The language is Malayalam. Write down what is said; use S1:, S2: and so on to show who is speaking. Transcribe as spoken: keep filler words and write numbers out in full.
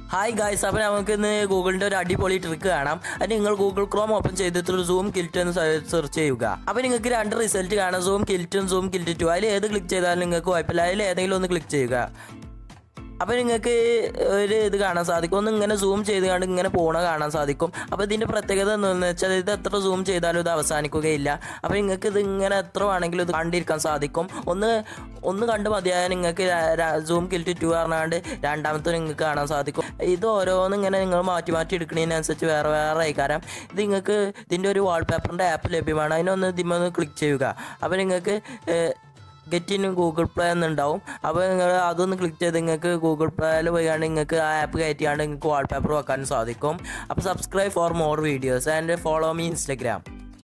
S1: Hi guys, അപ്പോൾ നമുക്ക് ഇന്ന് ഗൂഗിളിൻ്റെ ഒരു അടിപൊളി ട്രിക്ക് കാണാം. അത് നിങ്ങൾ ഗൂഗിൾ ക്രോം ഓപ്പൺ ചെയ്തിട്ട് സൂം കിൽറ്റ് എന്ന് സെർച്ച് ചെയ്യുക. അപ്പോൾ നിങ്ങൾക്ക് രണ്ട് റിസൾട്ട് കാണാം, സൂം കിൽറ്റും സൂം കിൽറ്റ് ടു. അതിൽ ഏത് ക്ലിക്ക് ചെയ്താലും നിങ്ങൾക്ക് കുഴപ്പമില്ല, അതിൽ ഏതെങ്കിലും ഒന്ന് ക്ലിക്ക് ചെയ്യുക. അപ്പോൾ നിങ്ങൾക്ക് ഒരു ഇത് കാണാൻ സാധിക്കും, ഒന്ന് ഇങ്ങനെ സൂം ചെയ്ത് കണ്ട് ഇങ്ങനെ പോണ കാണാൻ സാധിക്കും. അപ്പോൾ ഇതിൻ്റെ പ്രത്യേകത എന്താണെന്ന് വെച്ചാൽ ഇത് എത്ര സൂം ചെയ്താലും ഇത് അവസാനിക്കുകയില്ല. അപ്പോൾ നിങ്ങൾക്ക് ഇത് ഇങ്ങനെ എത്ര വേണമെങ്കിലും ഇത് കണ്ടിരിക്കാൻ സാധിക്കും. ഒന്ന് ഒന്ന് കണ്ട് മതിയായാൽ നിങ്ങൾക്ക് സൂം കിൽറ്റ് ടു പറഞ്ഞാണ്ട് രണ്ടാമത്തെ നിങ്ങൾക്ക് കാണാൻ സാധിക്കും. ഇത് ഓരോന്നും ഇങ്ങനെ നിങ്ങൾ മാറ്റി മാറ്റി എടുക്കുന്നതിനനുസരിച്ച് വേറെ വേറെ ആയിക്കാരം. ഇത് നിങ്ങൾക്ക് ഇതിൻ്റെ ഒരു വാൾപേപ്പറിൻ്റെ ആപ്പ് ലഭ്യമാണ്, അതിനൊന്ന് ഇതിമൊന്ന് ക്ലിക്ക് ചെയ്യുക. അപ്പോൾ നിങ്ങൾക്ക് ഗെറ്റ് ഇൻ ഗൂഗിൾ പ്ലേ എന്നുണ്ടാവും. അപ്പോൾ നിങ്ങൾ അതൊന്ന് ക്ലിക്ക് ചെയ്ത് നിങ്ങൾക്ക് ഗൂഗിൾ പ്ലേയിൽ പോയാണ്ട് നിങ്ങൾക്ക് ആ ആപ്പ് കയറ്റിയാണ്ട് നിങ്ങൾക്ക് വാൾപേപ്പർ വെക്കാൻ സാധിക്കും. അപ്പോൾ subscribe for more videos and follow me Instagram.